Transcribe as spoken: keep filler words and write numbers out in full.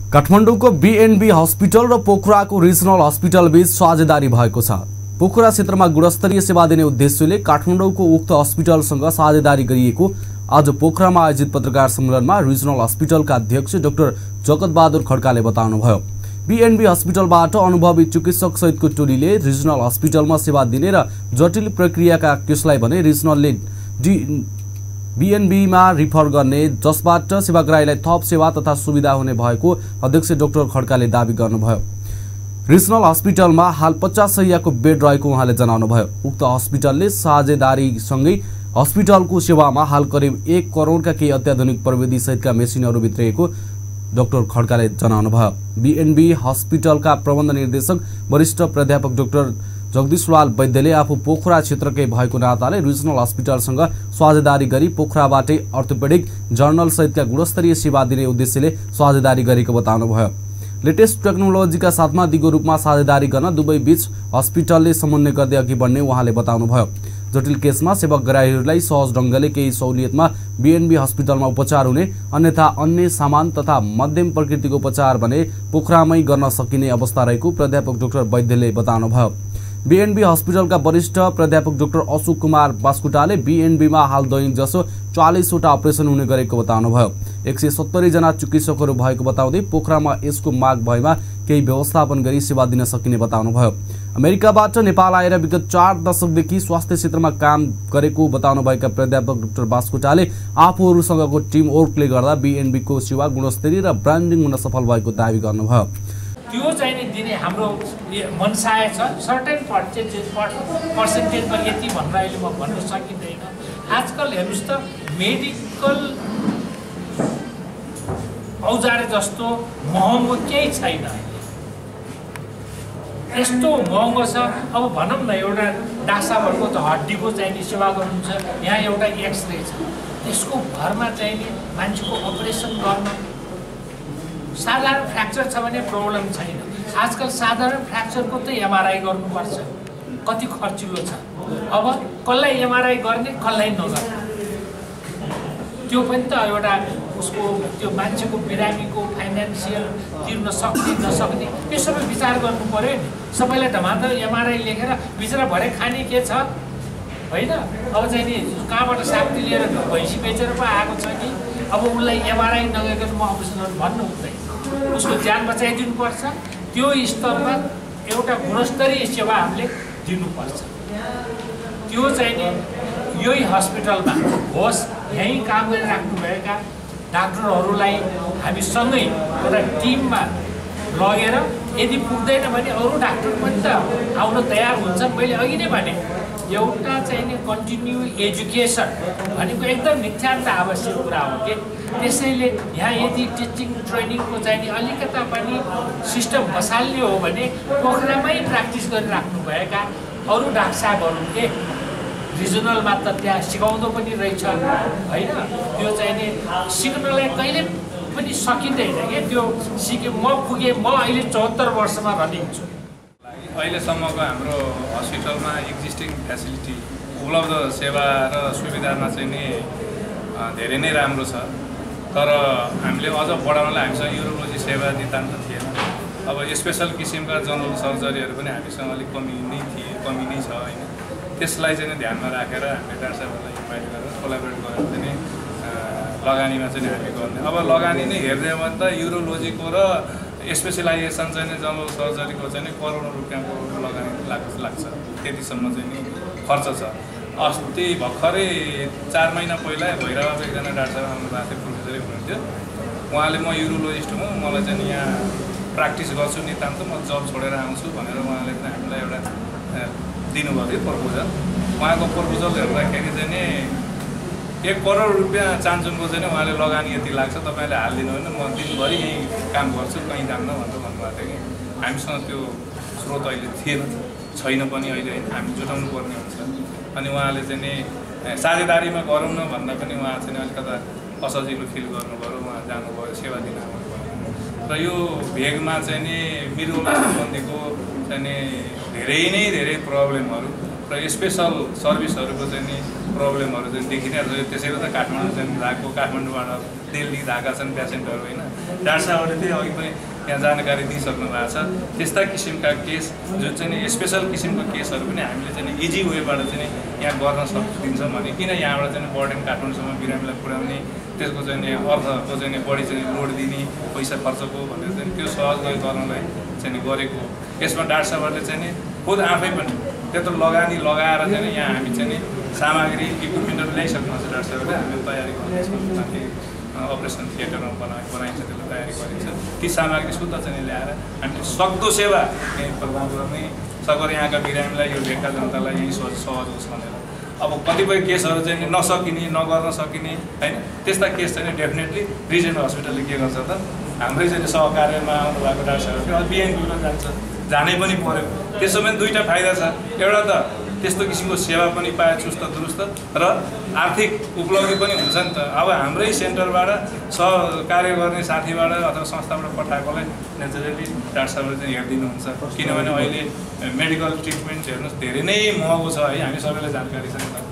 काठमाडौँको BNB hospital र पोखराको regional hospital बीच साझेदारी भएको छ। पोखरा क्षेत्रमा गुणस्तरीय सेवा दिने उद्देश्यले काठमाडौँको उक्त हस्पिटलसँग साझेदारी गरिएको आज पोखरामा आयोजित पत्रकार सम्मेलनमा रिजनल हस्पिटलका अध्यक्ष डाक्टर जगतबहादुर खड्काले बताउनुभयो। बीएनबी हस्पिटलबाट अनुभवी चिकित्सक सहितको टोलीले रिजनल हस्पिटलमा सेवा दिने र जटिल प्रक्रियाका केसलाई भने रिजनलले बीएनबीमा रिफर गर्ने, जसबाट सेवाग्राहीलाई थप सेवा तथा सुविधा हुने भएको अध्यक्ष डाक्टर खड्काले दावी गर्नुभयो। रिजनल हस्पिटलमा हाल पचास शैय्याको बेड रहेको उहाँले जनाउनुभयो। उक्त हस्पिटलले साझेदारीसँगै हस्पिटलको सेवामा हाल करिब एक करोडका केही अत्याधुनिक प्रविधि सहितका मेसिनहरू भित्रिएको डाक्टर खड्काले जनाउनुभयो। बीएनबी हस्पिटलका प्रबन्ध निर्देशक वरिष्ठ प्राध्यापक डाक्टर जगदीशलाल वैद्यले आफू पोखरा क्षेत्रकै भएको नाताले रिजनल हस्पिटलसँग साझेदारी गरी पोखराबाटै अर्थोपेडिक जर्नल सहितका गुणस्तरीय सेवा दिने उद्देश्यले साझेदारी गरेको बताउनुभयो। लेटेस्ट टेक्नोलोजीका साथमा दिगो रूपमा साझेदारी गर्न दुवै बीच हस्पिटलले समन्वय गर्दै अघि बढ्ने उहाँले बताउनुभयो। जटिल केसमा सेवाग्राहीहरूलाई सहज ढंगले केही सहुलियतमा बीएनबी हस्पिटलमा उपचार हुने, अन्यथा अन्य सामान तथा मध्यम प्रकृतिको उपचार भने पोखरामै गर्न सकिने अवस्था रहेको प्राध्यापक डाक्टर वैद्यले बताउनुभयो। बीएनबी हस्पिटलका वरिष्ठ प्राध्यापक डाक्टर अशोक कुमार बास्कुटाले बीएनबीमा हाल दैनिक जसो चालीसवटा अपरेसन हुने गरेको बताउनुभयो। एक सय सत्तरी जना चिकित्सकहरू भएको बताउँदै पोखरामा यसको माग भएमा केही व्यवस्थापन गरी सेवा दिन सकिने बताउनुभयो। अमेरिकाबाट नेपाल आएर विगत चार दशकदेखि स्वास्थ्य क्षेत्रमा काम गरेको बताउनुभएका प्राध्यापक डाक्टर बास्कुटाले आफूहरूसँगको टिम वर्कले गर्दा बीएनबीको सेवा गुणस्तरीय र ब्रान्डिङ हुन सफल भएको दावी गर्नुभयो। त्यो चाहिँ दिने हाम्रो मनसाय छ। सर्टेन पर्सेन्टेज पर्सेन्टेजमा यति भनेर अहिले म भन्न सकिँदैन। आजकल हेर्नुहोस् त, मेडिकल औजार जस्तो महँगो केही छैन। यस्तो महँगो छ। अब भनौँ न, एउटा डाक्टरहरूको त हड्डीको चाहिँ सेवा गर्नुहुन्छ, यहाँ एउटा एक्सरे छ, त्यसको भरमा चाहिँ मान्छेको अपरेसन गर्न। साधारण फ्र्याक्चर छ भने प्रब्लम छैन। आजकल साधारण फ्र्याक्चरको त एमआरआई गर्नुपर्छ, कति खर्चिलो छ। अब कसलाई एमआरआई गर्ने, कसलाई नगर्ने, त्यो पनि त एउटा उसको त्यो मान्छेको बिरामीको फाइनेन्सियल तिर्न सक्ने नसक्ने यो सबै विचार गर्नु पर्यो नि। सबैलाई धमाधम एमआरआई लेखेर बिचरा भरे खाने के छ होइन। अब चाहिँ नि कहाँबाट साक्ती लिएर भैँसी बेचेर पो आएको छ कि अब उसलाई एमआरआई नगरिकन म अपरेसन भन्नु हुँदैन। उसको ज्यान बचाइदिनुपर्छ। त्यो स्तरमा एउटा गुणस्तरीय सेवा हामीले दिनुपर्छ। त्यो चाहिँ नि यही हस्पिटलमा होस्, यहीँ काम गरिराख्नुभएका डाक्टरहरूलाई हामीसँगै एउटा टिममा लगेर यदि पुग्दैन भने अरू डाक्टर पनि त आउन तयार हुन्छ। मैले अघि नै भने एउटा चाहिँ नि कन्टिन्यू एजुकेसन भनेको एकदम नित्यान्त आवश्यक कुरा हो कि। त्यसैले यहाँ यदि टिचिङ ट्रेनिङको चाहिँ नि अलिकता पनि सिस्टम बसाल्ने हो भने पोखरामै प्र्याक्टिस गरिराख्नुभएका अरू डाक्टर साहबहरूले रिजनलमा त त्यहाँ सिकाउँदो पनि रहेछ होइन। त्यो चाहिँ नि सिक्नलाई कहिले पनि सकिँदैन कि। त्यो सिके म पुगेँ, म अहिले चौहत्तर वर्षमा रनिङ छु। अहिलेसम्मको हाम्रो हस्पिटलमा एक्जिस्टिङ फेसिलिटी, उपलब्ध सेवा र सुविधामा चाहिँ नि धेरै नै राम्रो छ। तर हामीले अझ बढाउनलाई हामीसँग युरोलोजी सेवा नितान्त थिएन। अब स्पेसल किसिमका जनरल सर्जरीहरू पनि हामीसँग अलिक कमी नै थिए, कमी नै छ होइन। त्यसलाई चाहिँ ध्यानमा राखेर हामीले डाक्टर साहबहरूलाई इन्भाइट गरेर कोलाबोरेट गरेर चाहिँ लगानीमा चाहिँ हामी गर्ने। अब लगानी नै हेर्दै हो भने त युरोलोजीको र स्पेसलाइजेसन चाहिँ जनरल सर्जरीको चाहिँ करोडौँ रुपियाँको लगानी लाग्छ लाग्छ त्यतिसम्म चाहिँ नि खर्च छ। अस्ति भर्खरै चार महिना पहिला भैरवाको एकजना डाक्टर साहब आउनु भएको थियो, प्रोफेसरै हुनुहुन्थ्यो। उहाँले म युरोलोजिस्ट हुँ, मलाई चाहिँ यहाँ प्र्याक्टिस गर्छु नितान्त, म जब छोडेर आउँछु भनेर उहाँले चाहिँ हामीलाई एउटा दिनुभएको थियो प्रपोजल। उहाँको प्रपोजल हेर्दाखेरि चाहिँ नि एक करोड रुपियाँ चान्चुनको चाहिँ उहाँले लगानी यति लाग्छ, तपाईँले हालिदिनु भने म दिनभरि यहीँ काम गर्छु, कहीँ जान्न भनेर भन्नुभएको थियो कि। हामीसँग त्यो स्रोत अहिले थिएन, छैन पनि अहिले होइन, हामी जुटाउनु पर्ने हुन्छ। अनि उहाँले चाहिँ नि साझेदारीमा गरौँ न भन्दा पनि उहाँ चाहिँ अलिकता असजिलो फिल गर्नुभयो। उहाँ जानुभयो, सेवा दिन आउनुभयो। र यो भेगमा चाहिँ नि मृगौला सम्बन्धीको चाहिँ नि धेरै नै धेरै प्रब्लमहरू र स्पेसल सर्भिसहरूको चाहिँ नि प्रब्लमहरू चाहिँ देखिरहेको छ। त्यसैले त काठमाडौँ चाहिँ गएको, काठमाडौँबाट दिल्ली धाएका छन् पेसेन्टहरू होइन। डाक्टर साहबहरूले त्यही अघि पनि यहाँ जानकारी दिइसक्नु भएको छ। त्यस्ता किसिमका केस जुन चाहिँ नि स्पेसल किसिमको केसहरू पनि हामीले चाहिँ इजी वेबाट चाहिँ यहाँ गर्न सकिदिन्छौँ भने किन यहाँबाट चाहिँ बर्डन काठमाडौँसम्म बिरामीलाई पुर्याउने, त्यसको चाहिँ नि अर्थको चाहिँ नि बढी चाहिँ लोड दिने, पैसा खर्चको भनेर चाहिँ त्यो सहज गर्नलाई चाहिँ नि गरेको। यसमा डाक्टर साहबहरूले चाहिँ नि खुद आफै पनि त्यत्रो लगानी लगाएर चाहिँ नि यहाँ हामी चाहिँ नि सामग्री इक्विपमेन्टहरू ल्याइसक्नुहुन्छ। डाक्टर साहबहरूले हामीले तयारी गर्नेछौँ, माथि अपरेसन थिएटरमा बना बनाइन्छ, त्यसलाई तयारी गरिन्छ। ती सामग्री शुद्ध चाहिँ ल्याएर हामीले सक्दो सेवा यहीँ प्रदान गर्ने, सगरी यहाँका बिरामीलाई यो भेगका जनतालाई यहीँ सहज सहज होस् भनेर। अब कतिपय केसहरू चाहिँ नसकिने, नगर्न सकिने होइन, त्यस्ता केस चाहिँ डेफिनेटली रिजनल हस्पिटलले के गर्छ त हाम्रै चाहिँ सहकार्यमा आउनु भएको डाक्टर साहबहरूले अब बिएनपीमा जान्छ, जानै पनि पर्यो। त्यसो पनि दुईवटा फाइदा छ। एउटा त त्यस्तो किसिमको सेवा पनि पाए चुस्त दुरुस्त र आर्थिक उपलब्धि पनि हुन्छ नि त। अब हाम्रै सेन्टरबाट सहकार्य गर्ने साथीबाट अथवा संस्थाबाट पठाएकोलाई नेचुरली डाक्टर साहबले चाहिँ हेरिदिनुहुन्छ। किनभने अहिले मेडिकल ट्रिटमेन्ट हेर्नुहोस् धेरै नै महँगो छ है, हामी सबैलाई जानकारी छ नि त।